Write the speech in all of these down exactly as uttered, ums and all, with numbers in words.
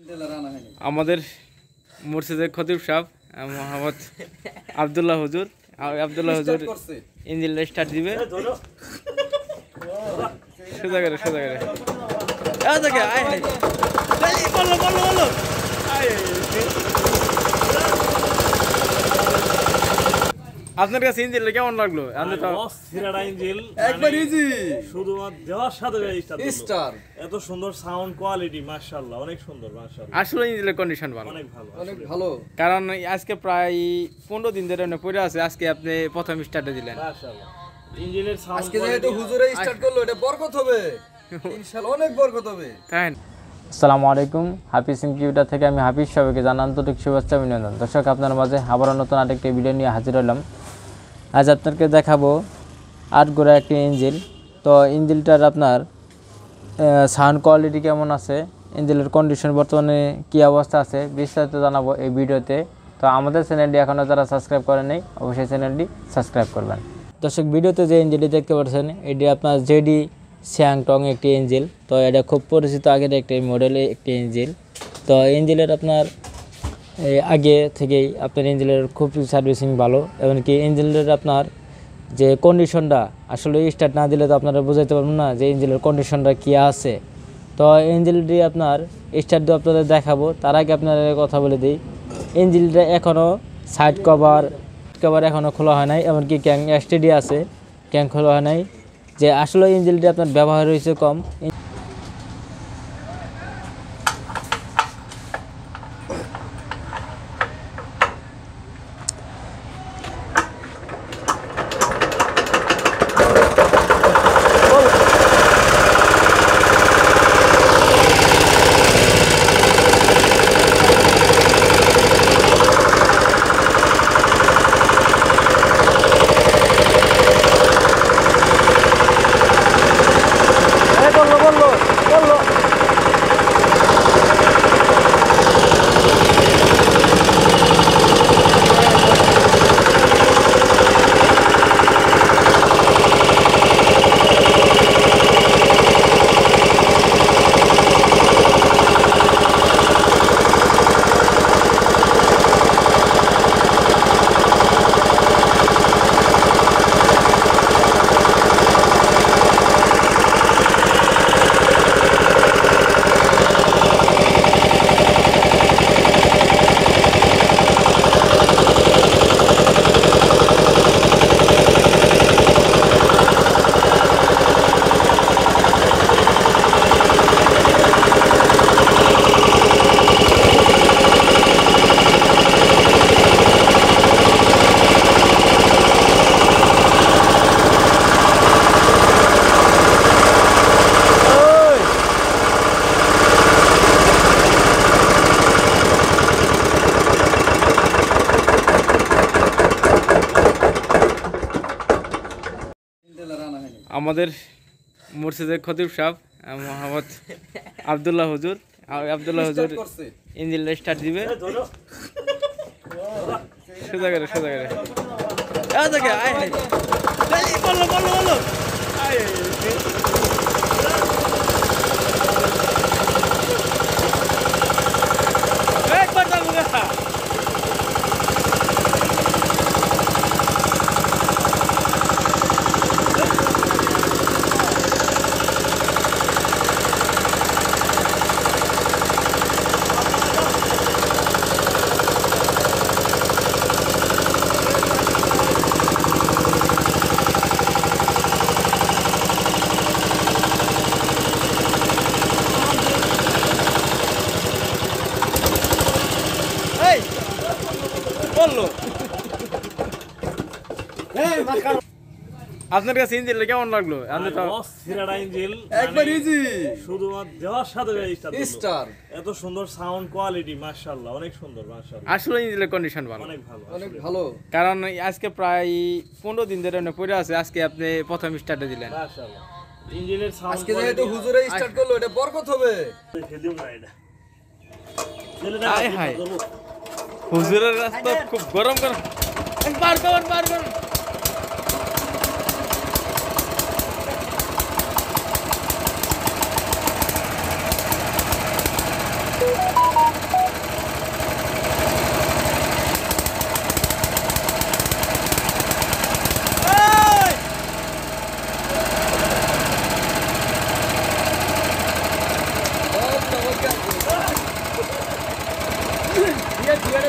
আমাদের মুর্শিদের খতিব সাহেব মোহাম্মদ আব্দুল্লাহ হুজুর আব্দুল্লাহ হুজুর ইঞ্জিন স্টার্ট দিবে সোজা করে সোজা করে বলো বলো বলো আপনার কাছে ইঞ্জিনটা কেমন লাগলো? একবার ইজি শুধুমাত্র দেওয়ার সাথে স্টার এত সুন্দর সাউন্ড কোয়ালিটি মাশাআল্লাহ অনেক সুন্দর মাশাআল্লাহ। আসলে ইঞ্জিনের কন্ডিশন ভালো, অনেক ভালো অনেক ভালো। কারণ আজকে প্রায় পনেরো দিন ধরে পড়ে আছে, আজকে আপনি প্রথম স্টার্টে দিলেন মাশাআল্লাহ। ইঞ্জিনের সাউন্ড আজকে যেহেতু হুজুরে স্টার্ট করলো এটা বরকত হবে ইনশাআল্লাহ, অনেক বরকত হবে। তাই আসসালামু আলাইকুম, হাফিজ ইনকিউটার থেকে আমি হাফিজ সবাইকে জানান আন্তরিক শুভেচ্ছা অভিনন্দন। দর্শক, আপনার মাঝে আবারও নতুন আরেকটি ভিডিও নিয়ে হাজির হলাম। আজ আপনাকে দেখাবো আট গোড়া একটি ইঞ্জিন। তো ইঞ্জিনটার আপনার সাউন্ড কোয়ালিটি কেমন আছে, ইঞ্জিনের কন্ডিশন বর্তমানে কী অবস্থা আছে বিস্তারিত জানাবো এই ভিডিওতে। তো আমাদের চ্যানেলটি এখনও যারা সাবস্ক্রাইব করেন নাই অবশ্যই চ্যানেলটি সাবস্ক্রাইব করবেন। দর্শক, ভিডিওতে যে ইঞ্জিনটি দেখতে পাচ্ছেন এটি আপনার জেডি জিয়াং একটি ইঞ্জিন। তো এটা খুব পরিচিত আগের একটি মডেলের একটি ইঞ্জিন। তো ইঞ্জিনের আপনার আগে থেকেই আপনার ইঞ্জিনের খুব সার্ভিসিং ভালো, এমনকি ইঞ্জিনের আপনার যে কন্ডিশনটা আসলে স্টার্ট না দিলে তো আপনারা বুঝাইতে পারবেন না যে ইঞ্জিনের কন্ডিশনটা কী আছে। তো ইঞ্জিনটি আপনার স্টার্ট দিয়ে আপনাদের দেখাবো, তার আগে আপনাদের কথা বলে দিই, ইঞ্জিনটা এখনও সাইড কভার কভার এখনও খোলা হয় নাই, এমনকি ক্যাং এসটিডি আছে, ক্যাং খোলা হয় নাই। যে আসলে ইঞ্জিনটি আপনার ব্যবহার হয়েছে কম। আমাদের মুর্শিদের খতিব সাহেব মোহাম্মদ আব্দুল্লাহ হুজুর আব্দুল্লাহ হুজুর ইঞ্জিন স্টার্ট দিবে সোজা করে সোজা করে বলো বলো বলো একবার যাবো গা বললো। আপনার কাছে ইঞ্জিনটা কেমন লাগলো? একবার ইজি শুধুমাত্র দেওয়ার সাথে স্টার এত সুন্দর সাউন্ড কোয়ালিটি মাশাআল্লাহ অনেক সুন্দর মাশাআল্লাহ। আসলে ইঞ্জিনের কন্ডিশন ভালো, অনেক ভালো অনেক ভালো। কারণ আজকে প্রায় পনেরো দিন ধরে পড়ে আছে, আজকে আপনি প্রথম স্টার্টে দিলেন মাশাআল্লাহ। ইঞ্জিনের সাউন্ড আজকে যেহেতু হুজুরে স্টার্ট করলো এটা বরকত হবে। খেলিও না এটা হাই হাই হুজুরের রাস্তা খুব গরম গরম পার করুন পার করুন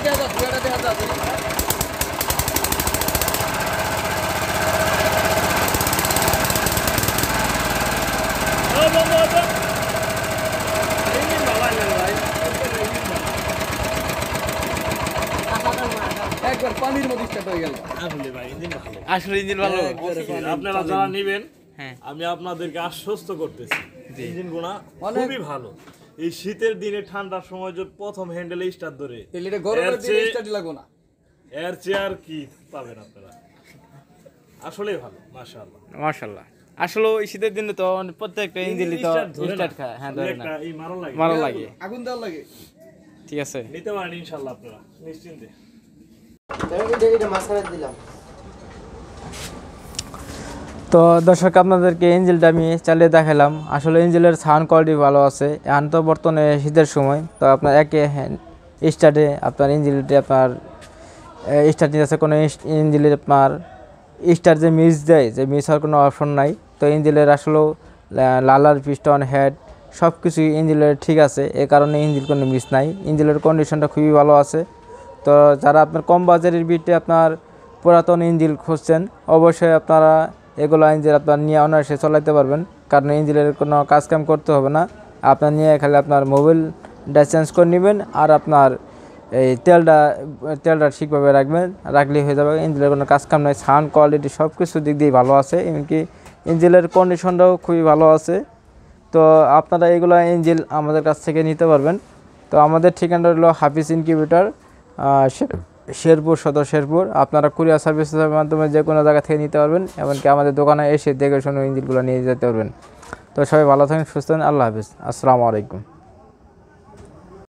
দেখা যাচ্ছে এটা দেখা যাচ্ছে ও বন্ধু ওটা ইঞ্জিন ভালো আনলেন ভাই। একবার পানির মধ্যে স্টার্ট হয়ে গেল আসলে ভাই ইঞ্জিন ভালো। আসলে ইঞ্জিন ভালো। আপনারা যারা নেবেন হ্যাঁ আমি আপনাদেরকে আশ্বস্ত করতেছি জি। ইঞ্জিন গুণা অনেক- খুবই ভালো। এই শীতের দিনে ঠান্ডার সময় যদি প্রথম হ্যান্ডেলে স্টার্ট ধরে তাহলে এটা গরমের এর দিনে চেয়ে- স্টার্ট লাগবে না এর চেয়ার কি পাবেন আপনারা, আসলেই ভালো মাশাআল্লাহ। মাশাআল্লাহ। আসলে এই শীতের দিনে তো প্রত্যেকটা ইঞ্জিনই তো স্টার্ট ধরে না। স্টার্ট খায়, হ্যাঁ ধরে না, একটা এই মারণ লাগে ভালো লাগে। আগুন দেওয়ার লাগে ঠিক আছে। নিতে পারেন ইনশাআল্লাহ আপনারা নিশ্চিন্তে। তো দর্শক আপনাদেরকে ইঞ্জিনটা আমি চালিয়ে দেখালাম। আসলে ইঞ্জিনের সাউন্ড কোয়ালিটি ভালো আছে। এখন তো বর্তমানে শীতের সময়, তো আপনার একে স্টার্টে আপনার ইঞ্জিনটি আপনার স্টার্ট নিতে আছে, কোনো ইঞ্জিনের আপনার স্টার্ট যে মিস দেয়, যে মিস হওয়ার কোনো অপশন নাই। তো ইঞ্জিনের আসলেও লালার পিস্টন হেড সব কিছুই ইঞ্জিনের ঠিক আছে, এ কারণে ইঞ্জিন কোনো মিস নাই। ইঞ্জিনের কন্ডিশনটা খুবই ভালো আছে। তো যারা আপনার কম বাজারের ভিতরে আপনার পুরাতন ইঞ্জিন খুঁজছেন, অবশ্যই আপনারা এগুলো ইঞ্জিন আপনার নিয়ে অনায়াসে চালাতে পারবেন, কারণ ইঞ্জিনের কোনো কাজকাম করতে হবে না। আপনার নিয়ে খালি আপনার মোবিলটা চেঞ্জ করে নেবেন আর আপনার এই তেলটা তেলটা ঠিকভাবে রাখবেন, রাখলেই হয়ে যাবে। ইঞ্জিনের কোনো কাজকাম নাই। সাউন্ড কোয়ালিটি সব কিছু দিক দিয়ে ভালো আছে, এমনকি ইঞ্জিনের কন্ডিশনটাও খুবই ভালো আছে। তো আপনারা এগুলো ইঞ্জিন আমাদের কাছ থেকে নিতে পারবেন। তো আমাদের ঠিকানা হলো হাফিজ ইনকিউবেটর, শেরপুর, সদর শেরপুর। আপনারা কুরিয়ার সার্ভিসের মাধ্যমে যে কোনো জায়গা থেকে নিতে পারবেন, এমনকি আমাদের দোকানে এসে দেখে শুনে ইঞ্জিনগুলো নিয়ে যেতে পারবেন। তো সবাই ভালো থাকেন, সুস্থ থাকেন। আল্লাহ হাফিজ, আসসালামু আলাইকুম।